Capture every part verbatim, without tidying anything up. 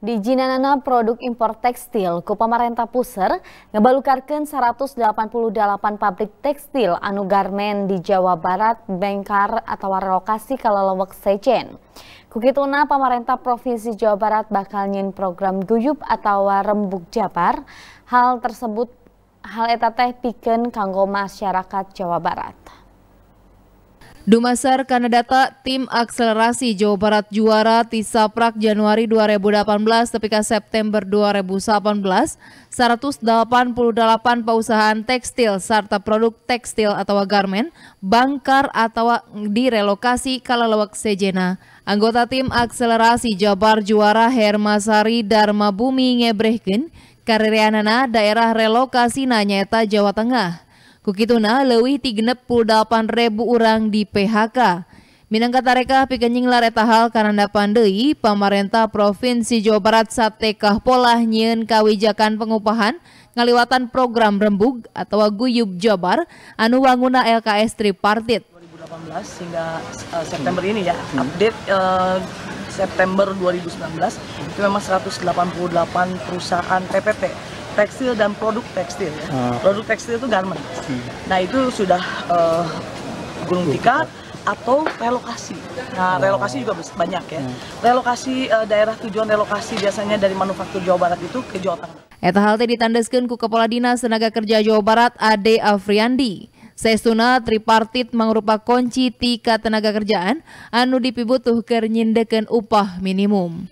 Di Jinanana produk impor tekstil ku pamarentah puseur ngebalukarkeun seratus delapan puluh delapan pabrik tekstil anu garmen di Jawa Barat bengkar atau relokasi ka lelewek sejen. Kukituna pamarentah Provinsi Jawa Barat bakal nyieun program guyup atau rembuk Jabar. Hal tersebut hal eta teh pikeun kanggo masyarakat Jawa Barat. Dumasar kana data tim akselerasi Jawa Barat juara ti Saprak Januari dua ribu delapan belas tepi ka September dua ribu delapan belas, seratus delapan puluh delapan perusahaan tekstil serta produk tekstil atau garmen bangkar atau direlokasi ka lelewek sejena. Anggota tim akselerasi Jabar juara Hermasari Dharma Bumi ngebrehkeun karereanana daerah relokasi nyaeta Jawa Tengah. Kukituna leuwih ti genep puluh delapan ribu urang di P H K. Minangka tareka pikeun nyinglar eta hal karandapan deui pamarentah Provinsi Jawa Barat satekah pola nyieun kawijakan pengupahan ngaliwatan program rembug atau guyub Jabar anu wangunna L K S tripartit. dua ribu delapan belas hingga uh, September ini ya, hmm. update uh, September dua ribu sembilan belas itu memang seratus delapan puluh delapan perusahaan T P T tekstil dan produk tekstil ya. Uh. Produk tekstil itu garment. Hmm. Nah itu sudah uh, gulung tikar atau relokasi. Nah relokasi juga banyak ya. Hmm. Relokasi uh, daerah tujuan relokasi biasanya dari manufaktur Jawa Barat itu ke Jawa Tengah. Eta hal teh ditandaskeun ku Kepala Dinas Tenaga Kerja Jawa Barat Ade Afriandi. Saestuna tripartit mangrupa kunci ti ka tenaga kerjaan anu dipibutuhkeun nyindekeun upah minimum.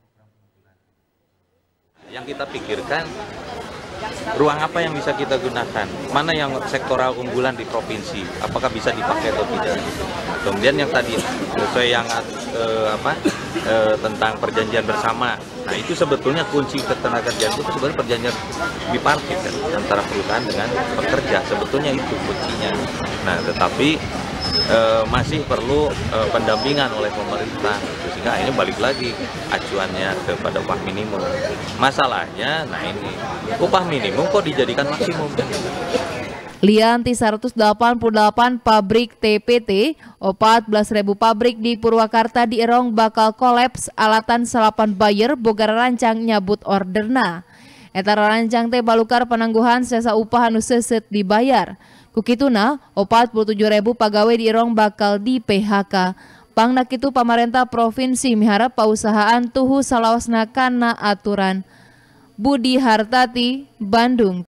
Yang kita pikirkan ruang apa yang bisa kita gunakan, mana yang sektoral unggulan di provinsi, apakah bisa dipakai atau tidak. Kemudian yang tadi sesuai yang eh, apa eh, tentang perjanjian bersama, nah itu sebetulnya kunci ketenagakerjaan itu sebenarnya perjanjian bipartit kan, antara perusahaan dengan pekerja, sebetulnya itu kuncinya. Nah tetapi eh, masih perlu eh, pendampingan oleh pemerintah, sehingga ini balik lagi acuannya kepada upah minimum. Masalahnya, nah ini upah minimum kok dijadikan maksimum. Lian ti seratus delapan puluh delapan pabrik T P T, empat belas ribu pabrik di Purwakarta di Erong bakal kolaps alatan salapan buyer boga rancang nyabut orderna. Eta rancang teh balukar penangguhan sesa upah anu seuseut dibayar. Kukituna, empat puluh tujuh ribu pagawe di Erong bakal di P H K. Pangna kitu pamarentah provinsi miharap pausahaan tuhu salawasna kana aturan. Budi Hartati, Bandung.